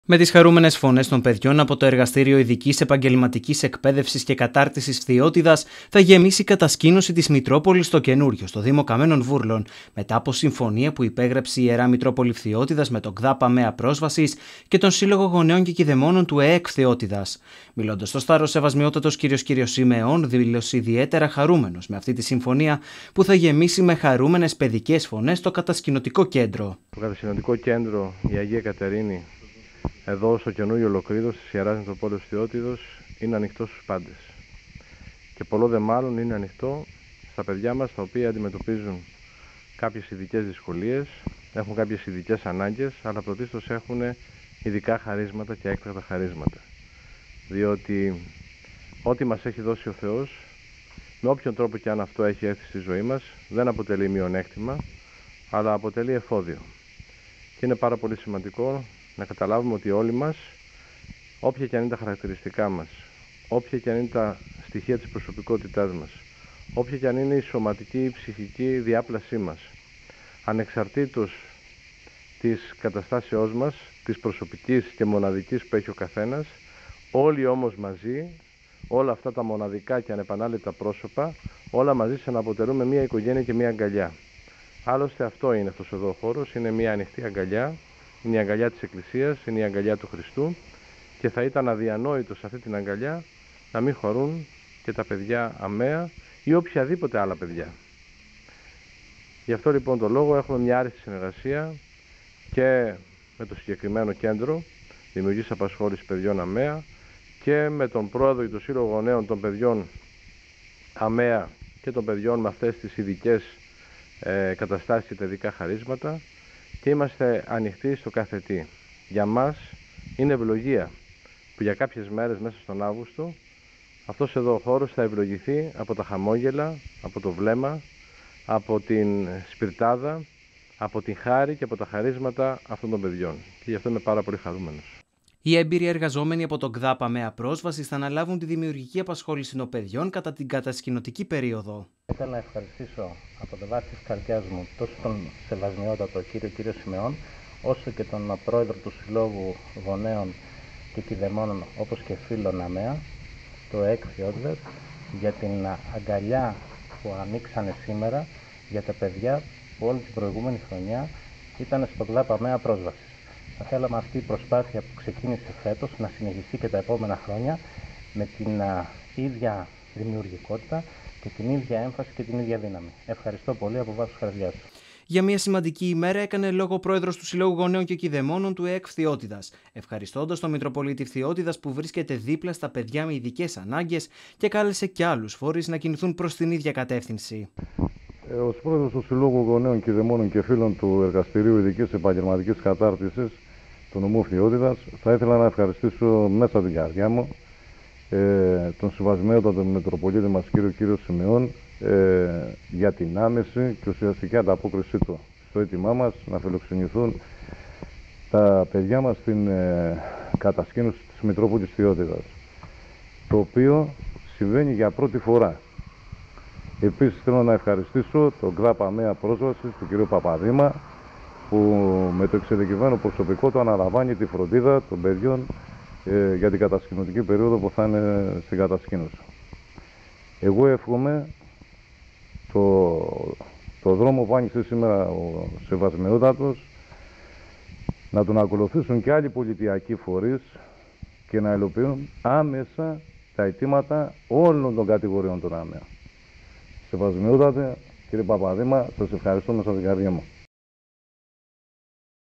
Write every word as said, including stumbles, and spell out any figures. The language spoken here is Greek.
Με τις χαρούμενες φωνές των παιδιών από το Εργαστήριο Ειδικής Επαγγελματικής Εκπαίδευσης και Κατάρτισης Φθιώτιδας θα γεμίσει η κατασκήνωση της Μητρόπολης στο καινούριο, στο Δήμο Καμένων Βούρλων, μετά από συμφωνία που υπέγραψε η Ιερά Μητρόπολη Φθιώτιδας με τον ΚΔΑΠ ΑΜΕΑ Πρόσβασης και τον Σύλλογο Γονέων και Κηδεμόνων του ΕΕΚ Φθιώτιδας. Μιλώντας στο Στάρο, Σεβασμιότατος κ. κ. Σιμεών δήλωσε ιδιαίτερα χαρούμενος με αυτή τη συμφωνία που θα γεμίσει με χαρούμενες παιδικές φωνές το κατασκηνωτικό κέντρο. Το κατασκηνωτικό κέντρο η Αγία Κατερίνη, εδώ στο καινούριο ολοκλήρωση της Ιεράς Μητροπόλεως Φθιώτιδος, είναι ανοιχτό στους πάντες. Και πολλό δε μάλλον είναι ανοιχτό στα παιδιά μας, τα οποία αντιμετωπίζουν κάποιες ειδικές δυσκολίες, έχουν κάποιες ειδικές ανάγκες, αλλά πρωτίστως έχουν ειδικά χαρίσματα και έκτακτα χαρίσματα. Διότι ό,τι μας έχει δώσει ο Θεός, με όποιον τρόπο και αν αυτό έχει έρθει στη ζωή μας, δεν αποτελεί μειονέκτημα, αλλά αποτελεί εφόδιο. Και είναι πάρα πολύ σημαντικό να καταλάβουμε ότι όλοι μας, όποια και αν είναι τα χαρακτηριστικά μας, όποια και αν είναι τα στοιχεία της προσωπικότητάς μας, όποια και αν είναι η σωματική ή η ψυχική διάπλασή μας, ανεξαρτήτως της καταστάσεώς μας, της προσωπικής και μοναδικής που έχει ο καθένας, όλοι όμως μαζί, όλα αυτά τα μοναδικά και ανεπανάληπτα πρόσωπα, όλα μαζί συναποτελούμε μια οικογένεια και μια αγκαλιά. Άλλωστε αυτό είναι αυτός εδώ ο χώρος, είναι μια ανοιχτή αγκαλιά, είναι η αγκαλιά της Εκκλησίας, είναι η αγκαλιά του Χριστού και θα ήταν αδιανόητο σε αυτή την αγκαλιά να μην χωρούν και τα παιδιά ΑΜΕΑ ή οποιαδήποτε άλλα παιδιά. Γι' αυτό λοιπόν το λόγο έχουμε μια άριστη συνεργασία και με το συγκεκριμένο κέντρο δημιουργής απασχόλησης παιδιών ΑΜΕΑ και με τον πρόεδρο και τον Σύλλογο Γονέων των παιδιών ΑΜΕΑ και των παιδιών με αυτές τις ειδικές ε, καταστάσεις και τα ειδικά χαρίσματα, και είμαστε ανοιχτοί στο κάθε τι. Για μας είναι ευλογία που για κάποιες μέρες μέσα στον Αύγουστο αυτός εδώ ο χώρος θα ευλογηθεί από τα χαμόγελα, από το βλέμμα, από την σπιρτάδα, από την χάρη και από τα χαρίσματα αυτών των παιδιών. Και γι' αυτό είμαι πάρα πολύ χαρούμενος. Οι έμπειροι εργαζόμενοι από τον ΚΔΑΠ ΑΜΕΑ Πρόσβασης θα αναλάβουν τη δημιουργική απασχόληση των παιδιών κατά την κατασκηνωτική περίοδο. Ήθελα να ευχαριστήσω από το βάθος της καρδιάς μου τόσο τον Σεβασμιότατο κύριο κύριο Σιμεών, όσο και τον πρόεδρο του Συλλόγου Γονέων και Κηδεμόνων, όπως και φίλων ΑΜΕΑ, το ΕΕΚ Φθιώτιδας, για την αγκαλιά που ανοίξανε σήμερα για τα παιδιά που όλη την προηγούμενη χρονιά ήταν στο ΚΔΑΠ ΑΜΕΑ Πρόσβασης. Θα θέλαμε αυτή η προσπάθεια που ξεκίνησε φέτος να συνεχιστεί και τα επόμενα χρόνια με την α, ίδια δημιουργικότητα και την ίδια έμφαση και την ίδια δύναμη. Ευχαριστώ πολύ από βάθος καρδιάς. Για μια σημαντική ημέρα έκανε λόγο ο πρόεδρος του Συλλόγου Γονέων και Κηδεμόνων του ΕΕΚ Φθιώτιδας, ευχαριστώντας τον Μητροπολίτη Φθιώτιδας που βρίσκεται δίπλα στα παιδιά με ειδικές ανάγκες και κάλεσε και άλλους φορείς να κινηθούν προς την ίδια κατεύθυνση. Ως πρόεδρος του Συλλόγου Γονέων και Κηδεμόνων και φίλων του Εργαστηρίου Ειδικής Επαγγελματικής Κατάρτισης του νομού Φθιώτιδας, θα ήθελα να ευχαριστήσω μέσα από την καρδιά μου ε, τον Σεβασμιότατο Μητροπολίτη μας κύριο κύριο Σιμεών ε, για την άμεση και ουσιαστική ανταπόκρισή του στο αίτημά μας να φιλοξενηθούν τα παιδιά μας στην ε, κατασκήνωση της Μητρόπολης Φθιώτιδας, το οποίο συμβαίνει για πρώτη φορά. Επίσης θέλω να ευχαριστήσω τον ΚΔΑΠ ΑΜΕΑ Πρόσβασης, τον κύριο Παπαδήμα, που με το εξειδικευμένο προσωπικό του αναλαμβάνει τη φροντίδα των παιδιών ε, για την κατασκηνωτική περίοδο που θα είναι στην κατασκήνωση. Εγώ εύχομαι το, το δρόμο που άνοιξε σήμερα ο Σεβασμιότατος να τον ακολουθήσουν και άλλοι πολιτιακοί φορείς και να υλοποιούν άμεσα τα αιτήματα όλων των κατηγοριών των ΑΜΕΑ. Σεβασμιότατε, κύριε Παπαδήμα, σας ευχαριστώ μέσα από την καρδιά μου.